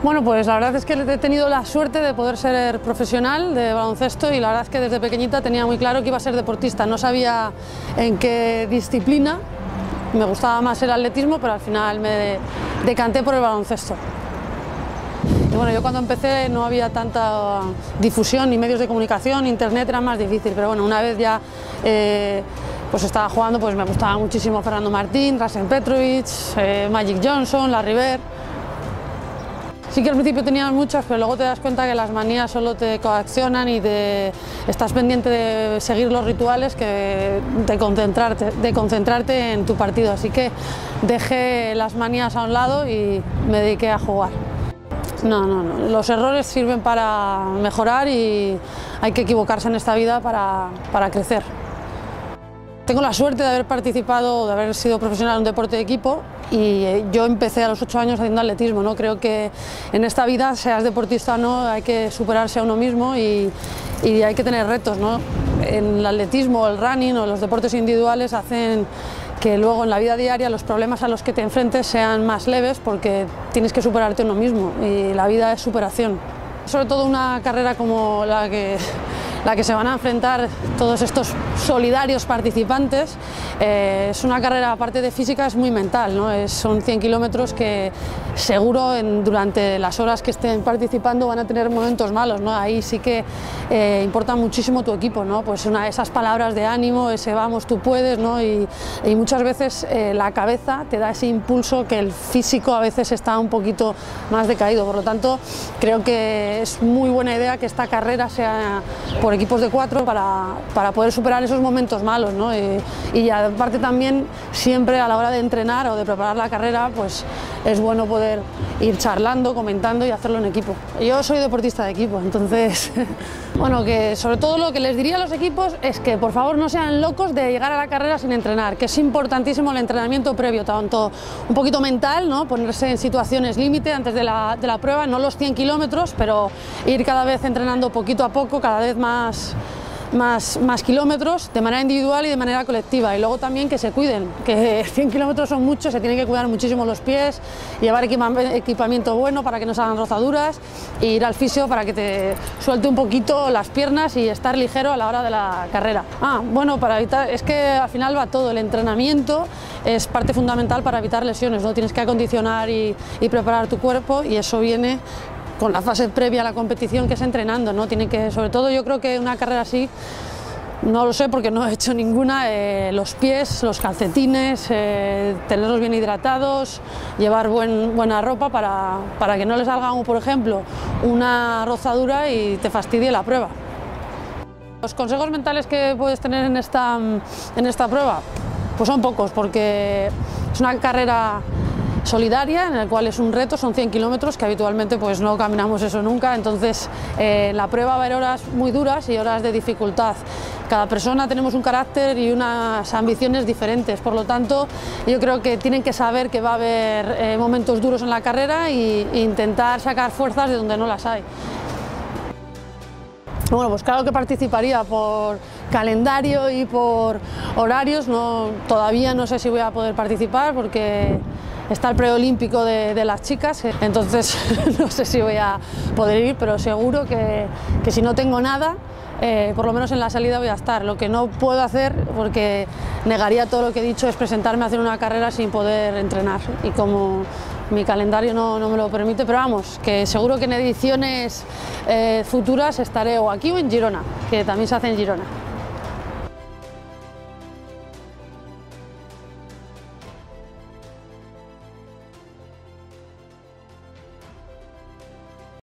Bueno, pues la verdad es que he tenido la suerte de poder ser profesional de baloncesto y la verdad es que desde pequeñita tenía muy claro que iba a ser deportista. No sabía en qué disciplina, me gustaba más el atletismo, pero al final me decanté por el baloncesto. Y bueno, yo cuando empecé no había tanta difusión ni medios de comunicación, internet era más difícil, pero bueno, una vez ya pues estaba jugando, pues me gustaba muchísimo Fernando Martín, Dražen Petrovic, Magic Johnson, Larry Bird. Sí que al principio tenías muchas, pero luego te das cuenta que las manías solo te coaccionan y estás pendiente de seguir los rituales que de concentrarte en tu partido. Así que dejé las manías a un lado y me dediqué a jugar. No, los errores sirven para mejorar y hay que equivocarse en esta vida para crecer. Tengo la suerte de haber participado, de haber sido profesional en un deporte de equipo y yo empecé a los 8 años haciendo atletismo, ¿no? Creo que en esta vida, seas deportista o no, hay que superarse a uno mismo y hay que tener retos, ¿no? En el atletismo, el running o los deportes individuales hacen que luego en la vida diaria los problemas a los que te enfrentes sean más leves porque tienes que superarte a uno mismo y la vida es superación. Sobre todo una carrera como la que se van a enfrentar todos estos solidarios participantes, es una carrera, aparte de física, es muy mental, ¿no? Son 100 kilómetros que seguro durante las horas que estén participando van a tener momentos malos, ¿no? Ahí sí que importa muchísimo tu equipo, ¿no? Pues esas palabras de ánimo, ese vamos, tú puedes, ¿no? Y muchas veces la cabeza te da ese impulso que el físico a veces está un poquito más decaído, por lo tanto creo que es muy buena idea que esta carrera sea por equipos de 4 para poder superar esos momentos malos, ¿no? Y aparte también siempre a la hora de entrenar o de preparar la carrera pues es bueno poder ir charlando, comentando y hacerlo en equipo. Yo soy deportista de equipo, entonces bueno, que sobre todo lo que les diría a los equipos es que por favor no sean locos de llegar a la carrera sin entrenar, que es importantísimo el entrenamiento previo, tanto un poquito mental, ¿no? Ponerse en situaciones límite antes de la prueba, no los 100 kilómetros, pero ir cada vez entrenando poquito a poco, cada vez más kilómetros de manera individual y de manera colectiva, y luego también que se cuiden, que 100 kilómetros son muchos, se tienen que cuidar muchísimo los pies, llevar equipamiento bueno para que no se hagan rozaduras e ir al fisio para que te suelte un poquito las piernas y estar ligero a la hora de la carrera. Bueno, para evitar, es que al final va todo, el entrenamiento es parte fundamental para evitar lesiones, ¿no? Tienes que acondicionar y preparar tu cuerpo y eso viene con la fase previa a la competición, que es entrenando, ¿no? Tiene que, sobre todo yo creo que una carrera así, no lo sé porque no he hecho ninguna, los pies, los calcetines, tenerlos bien hidratados, llevar buena ropa para que no les salga, por ejemplo, una rozadura y te fastidie la prueba. Los consejos mentales que puedes tener en esta prueba pues son pocos, porque es una carrera solidaria, en el cual es un reto, son 100 kilómetros que habitualmente pues no caminamos eso nunca, entonces en la prueba va a haber horas muy duras y horas de dificultad. Cada persona tenemos un carácter y unas ambiciones diferentes, por lo tanto yo creo que tienen que saber que va a haber momentos duros en la carrera e intentar sacar fuerzas de donde no las hay. Bueno, pues claro que participaría por calendario y por horarios, todavía no sé si voy a poder participar porque está el preolímpico de las chicas, entonces no sé si voy a poder ir, pero seguro que si no tengo nada, por lo menos en la salida voy a estar. Lo que no puedo hacer, porque negaría todo lo que he dicho, es presentarme a hacer una carrera sin poder entrenar, y como mi calendario no me lo permite, pero vamos, que seguro que en ediciones futuras estaré o aquí o en Girona, que también se hace en Girona.